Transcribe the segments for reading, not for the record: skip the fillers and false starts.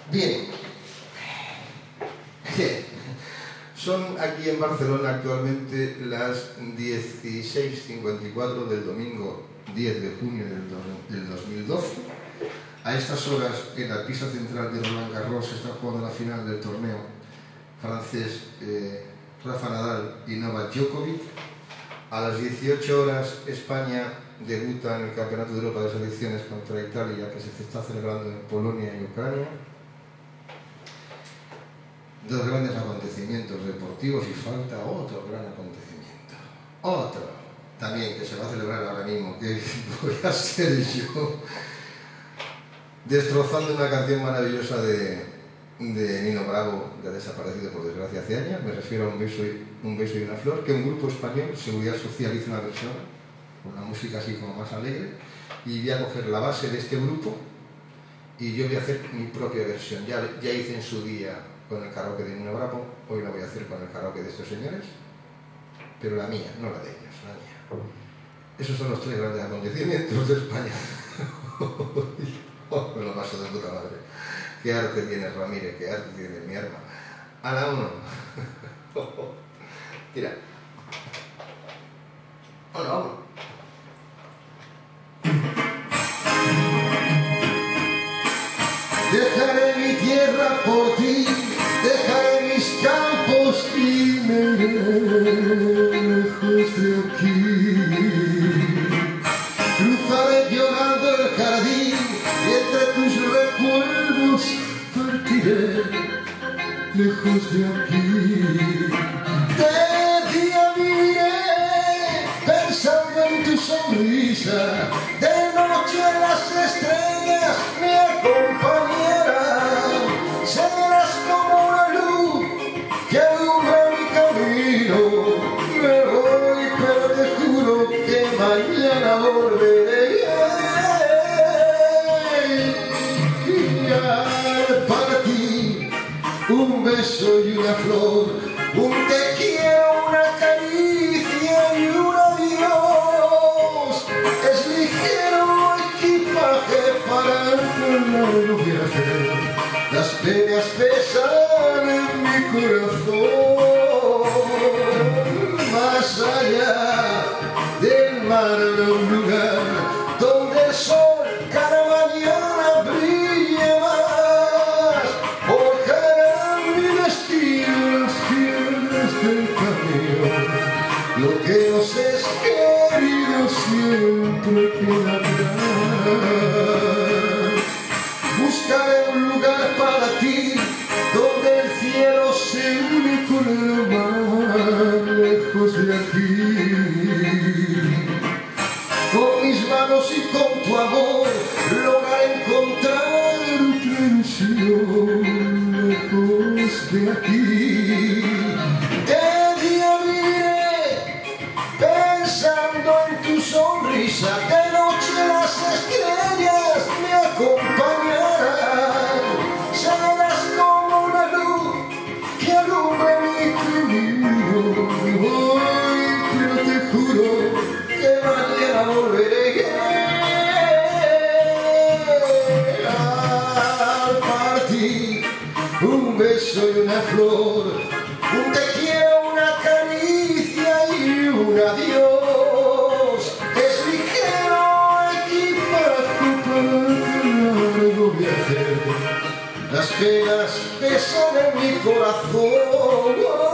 Bien. Son aquí en Barcelona actualmente las 16:54 del domingo 10 de junio del 2012. A estas horas, en la pista central de Roland Garros, se está jugando la final del torneo francés Rafa Nadal y Novak Djokovic. A las 18 horas, España debuta en el Campeonato de Europa de Selecciones contra Italia, que se está celebrando en Polonia y Ucrania. Dos grandes acontecimientos deportivos y falta otro gran acontecimiento. Otro, también, que se va a celebrar ahora mismo, que voy a ser yo destrozando una canción maravillosa de Nino Bravo, ya desaparecido por desgracia hace años. Me refiero a Un beso y una flor, que un grupo español, Seguridad Social, hizo una versión con una música así como más alegre, y voy a coger la base de este grupo y yo voy a hacer mi propia versión. Ya hice en su día con el karaoke de Nino Bravo, hoy la voy a hacer con el karaoke de estos señores, pero la mía, no la de ellos, la mía. Esos son los tres grandes acontecimientos de España. Me lo paso de puta madre. Qué arte tiene Ramírez, qué arte tiene mi arma. A la uno. Tira. Hola, vamos. Dejaré mi tierra por ti, dejaré mis campos y me iré lejos de aquí. Cruzaré llorando el jardín y entre tus recuerdos partiré lejos de aquí. De día viviré pensando en tu sonrisa, de noche las estrellas me acompañarán. Serás como una luz que alumbra mi camino. Me voy, pero te juro que mañana volveré. Para ti, un beso y una flor, un te quiero, una caricia y un adiós. Es ligero equipaje para el largo viaje. Las penas pesan en mi corazón. Más allá del mar, en un lugar donde el sol cada mañana brille más. Forjarán mi destino las piedras del camino. Lo que nos es querido siempre queda atrás. Buscaré un lugar para ti, donde el cielo se une con el mar, lejos de aquí. Con mis manos y con tu amor, lograré encontrar otra ilusión, lejos de aquí. De día viviré pensando en tu sonrisa, de noche las estrellas me acompañarán. Serás como una luz que alumbra mi camino. Me voy, pero te juro que mañana volveré. Al partir, un beso y una flor, un te quiero, una caricia y un adiós. Es ligero equipaje para el largo viaje. Las penas pesan en mi corazón.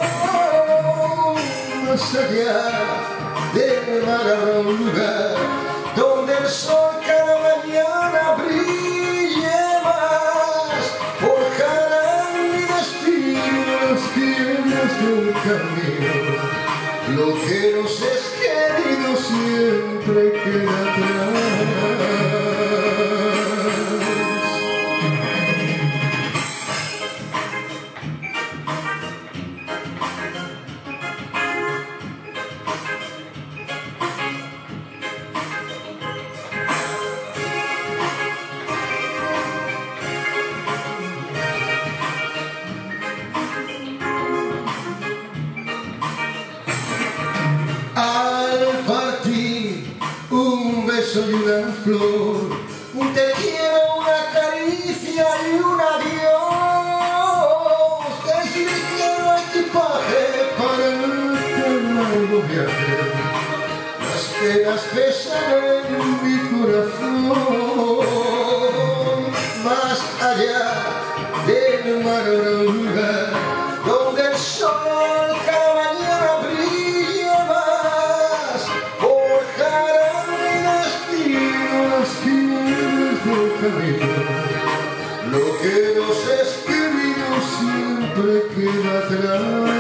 Más allá del mar habrá un lugar donde el sol cada mañana brille más. Forjarán mi destino las piedras del camino. Lo que nos es querido siempre queda atrás. Soy una flor, un te quiero, una caricia y un adiós. penas pesan en mi corazón, más allá del mar oruga, donde el sol cada mañana brilla más, forjarán mi destino las piedras del camino. Lo que nos escribió siempre queda atrás.